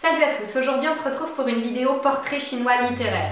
Salut à tous, aujourd'hui on se retrouve pour une vidéo portrait chinois littéraire.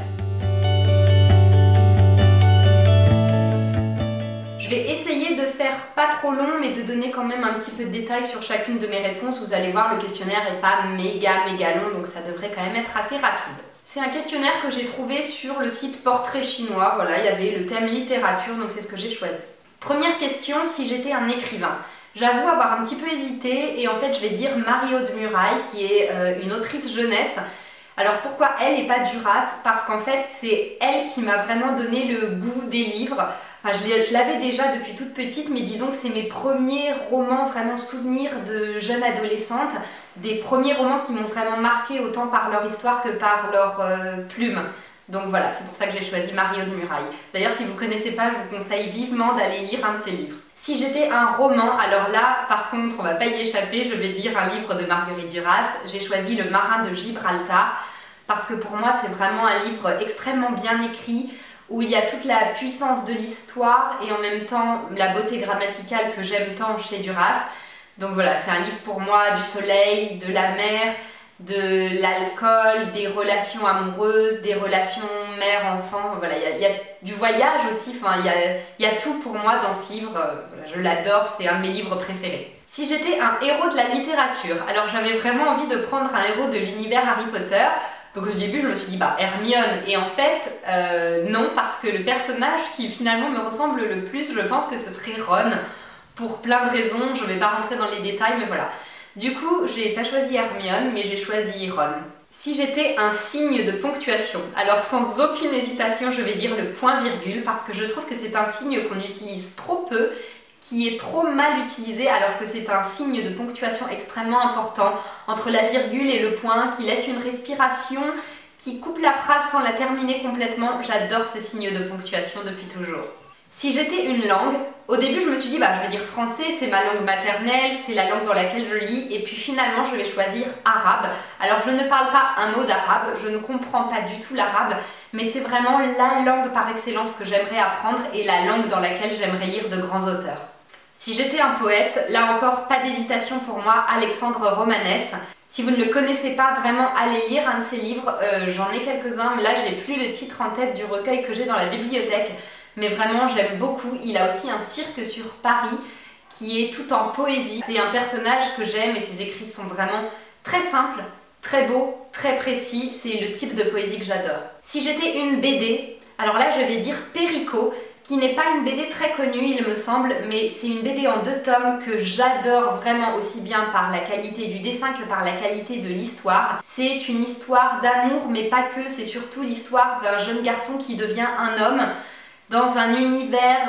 Je vais essayer de faire pas trop long mais de donner quand même un petit peu de détails sur chacune de mes réponses. Vous allez voir, le questionnaire n'est pas méga long donc ça devrait quand même être assez rapide. C'est un questionnaire que j'ai trouvé sur le site Portrait Chinois, voilà, il y avait le thème littérature donc c'est ce que j'ai choisi. Première question, si j'étais un écrivain. J'avoue avoir un petit peu hésité et en fait je vais dire Marie-Aude Murail qui est une autrice jeunesse. Alors pourquoi elle et pas Duras? Parce qu'en fait c'est elle qui m'a vraiment donné le goût des livres. Enfin, je l'avais déjà depuis toute petite, mais disons que c'est mes premiers romans vraiment souvenirs de jeune adolescente, des premiers romans qui m'ont vraiment marqué autant par leur histoire que par leur plume. Donc voilà, c'est pour ça que j'ai choisi Marie-Aude Murail. D'ailleurs, si vous ne connaissez pas, je vous conseille vivement d'aller lire un de ses livres. Si j'étais un roman, alors là, par contre, on va pas y échapper, je vais dire un livre de Marguerite Duras. J'ai choisi Le Marin de Gibraltar, parce que pour moi, c'est vraiment un livre extrêmement bien écrit, où il y a toute la puissance de l'histoire et en même temps la beauté grammaticale que j'aime tant chez Duras. Donc voilà, c'est un livre pour moi du soleil, de la mer, de l'alcool, des relations amoureuses, des relations mère-enfant, voilà, il y a du voyage aussi, enfin, il y a tout pour moi dans ce livre, voilà, je l'adore, c'est un de mes livres préférés. Si j'étais un héros de la littérature, alors j'avais vraiment envie de prendre un héros de l'univers Harry Potter, donc au début je me suis dit bah Hermione, et en fait non, parce que le personnage qui finalement me ressemble le plus, je pense que ce serait Ron, pour plein de raisons, je ne vais pas rentrer dans les détails, mais voilà. Du coup, j'ai pas choisi Hermione, mais j'ai choisi Ron. Si j'étais un signe de ponctuation, alors sans aucune hésitation, je vais dire le point-virgule, parce que je trouve que c'est un signe qu'on utilise trop peu, qui est trop mal utilisé, alors que c'est un signe de ponctuation extrêmement important, entre la virgule et le point, qui laisse une respiration, qui coupe la phrase sans la terminer complètement. J'adore ce signe de ponctuation depuis toujours. Si j'étais une langue, au début je me suis dit bah je vais dire français, c'est ma langue maternelle, c'est la langue dans laquelle je lis, et puis finalement je vais choisir arabe. Alors je ne parle pas un mot d'arabe, je ne comprends pas du tout l'arabe, mais c'est vraiment la langue par excellence que j'aimerais apprendre et la langue dans laquelle j'aimerais lire de grands auteurs. Si j'étais un poète, là encore pas d'hésitation pour moi, Alexandre Romanès. Si vous ne le connaissez pas vraiment, allez lire un de ses livres, j'en ai quelques-uns, mais là j'ai plus le titre en tête du recueil que j'ai dans la bibliothèque. Mais vraiment j'aime beaucoup. Il a aussi un cirque sur Paris qui est tout en poésie. C'est un personnage que j'aime et ses écrits sont vraiment très simples, très beaux, très précis. C'est le type de poésie que j'adore. Si j'étais une BD, alors là je vais dire Perico, qui n'est pas une BD très connue il me semble, mais c'est une BD en 2 tomes que j'adore vraiment aussi bien par la qualité du dessin que par la qualité de l'histoire. C'est une histoire d'amour mais pas que, c'est surtout l'histoire d'un jeune garçon qui devient un homme dans un univers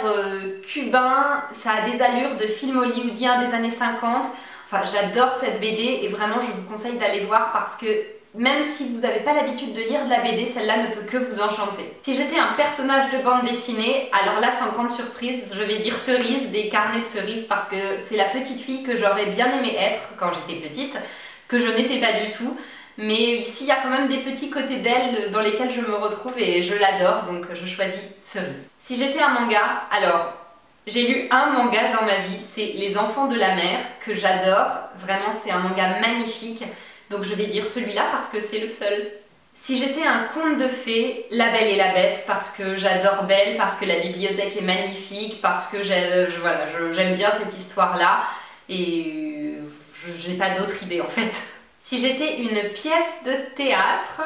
cubain. Ça a des allures de film hollywoodien des années 50. Enfin, j'adore cette BD et vraiment je vous conseille d'aller voir parce que même si vous n'avez pas l'habitude de lire de la BD, celle-là ne peut que vous enchanter. Si j'étais un personnage de bande dessinée, alors là sans grande surprise, je vais dire Cerise des Carnets de Cerise parce que c'est la petite fille que j'aurais bien aimé être quand j'étais petite, que je n'étais pas du tout. Mais ici, il y a quand même des petits côtés d'elle dans lesquels je me retrouve et je l'adore, donc je choisis Cerise. Si j'étais un manga, alors j'ai lu un manga dans ma vie, c'est Les Enfants de la Mer, que j'adore. Vraiment, c'est un manga magnifique, donc je vais dire celui-là parce que c'est le seul. Si j'étais un conte de fées, La Belle et la Bête, parce que j'adore Belle, parce que la bibliothèque est magnifique, parce que j'aime bien cette histoire-là, et je n'ai pas d'autre idée en fait. Si j'étais une pièce de théâtre,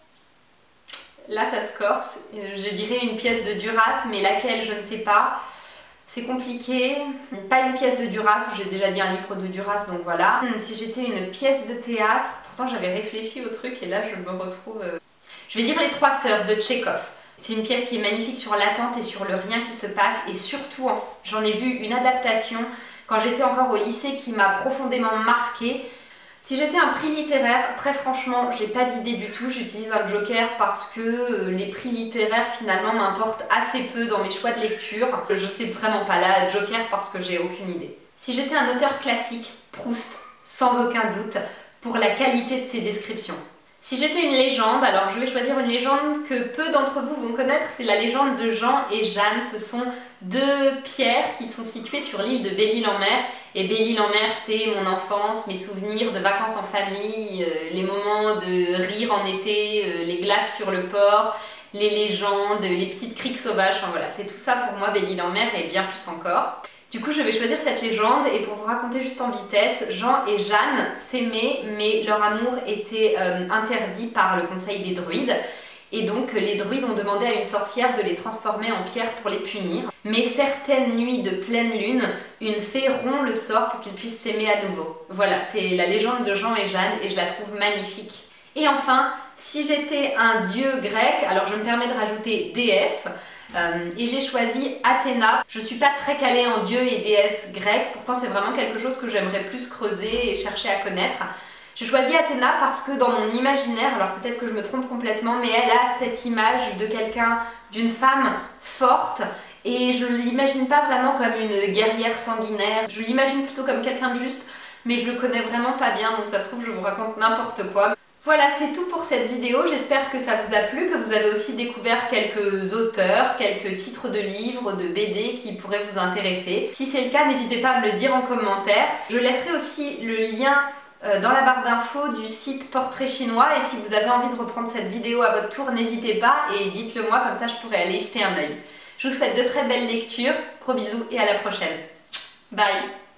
là ça se corse, je dirais une pièce de Duras, mais laquelle je ne sais pas, c'est compliqué. Pas une pièce de Duras, j'ai déjà dit un livre de Duras donc voilà. Si j'étais une pièce de théâtre, pourtant j'avais réfléchi au truc et là je me retrouve... Je vais dire Les Trois Sœurs de Tchekhov. C'est une pièce qui est magnifique sur l'attente et sur le rien qui se passe et surtout j'en ai vu une adaptation quand j'étais encore au lycée qui m'a profondément marquée. Si j'étais un prix littéraire, très franchement, j'ai pas d'idée du tout, j'utilise un joker parce que les prix littéraires finalement m'importent assez peu dans mes choix de lecture. Je sais vraiment pas, là, joker parce que j'ai aucune idée. Si j'étais un auteur classique, Proust, sans aucun doute, pour la qualité de ses descriptions. Si j'étais une légende, alors je vais choisir une légende que peu d'entre vous vont connaître, c'est la légende de Jean et Jeanne. Ce sont deux pierres qui sont situées sur l'île de Belle-Île-en-Mer. Et Belle-Île-en-Mer, c'est mon enfance, mes souvenirs de vacances en famille, les moments de rire en été, les glaces sur le port, les légendes, les petites criques sauvages, enfin voilà, c'est tout ça pour moi Belle-Île-en-Mer et bien plus encore. Du coup, je vais choisir cette légende et pour vous raconter juste en vitesse, Jean et Jeanne s'aimaient mais leur amour était interdit par le conseil des druides. Et donc les druides ont demandé à une sorcière de les transformer en pierre pour les punir. Mais certaines nuits de pleine lune, une fée rompt le sort pour qu'ils puissent s'aimer à nouveau. Voilà, c'est la légende de Jean et Jeanne et je la trouve magnifique. Et enfin, si j'étais un dieu grec, alors je me permets de rajouter déesse, et j'ai choisi Athéna. Je suis pas très calée en dieux et déesses grecs, pourtant c'est vraiment quelque chose que j'aimerais plus creuser et chercher à connaître. J'ai choisi Athéna parce que dans mon imaginaire, alors peut-être que je me trompe complètement, mais elle a cette image de quelqu'un, d'une femme forte, et je ne l'imagine pas vraiment comme une guerrière sanguinaire, je l'imagine plutôt comme quelqu'un de juste, mais je le connais vraiment pas bien, donc ça se trouve je vous raconte n'importe quoi. Voilà, c'est tout pour cette vidéo, j'espère que ça vous a plu, que vous avez aussi découvert quelques auteurs, quelques titres de livres, de BD qui pourraient vous intéresser. Si c'est le cas, n'hésitez pas à me le dire en commentaire. Je laisserai aussi le lien dans la barre d'infos du site Portrait Chinois et si vous avez envie de reprendre cette vidéo à votre tour, n'hésitez pas et dites-le moi, comme ça je pourrais aller jeter un œil. Je vous souhaite de très belles lectures, gros bisous et à la prochaine. Bye!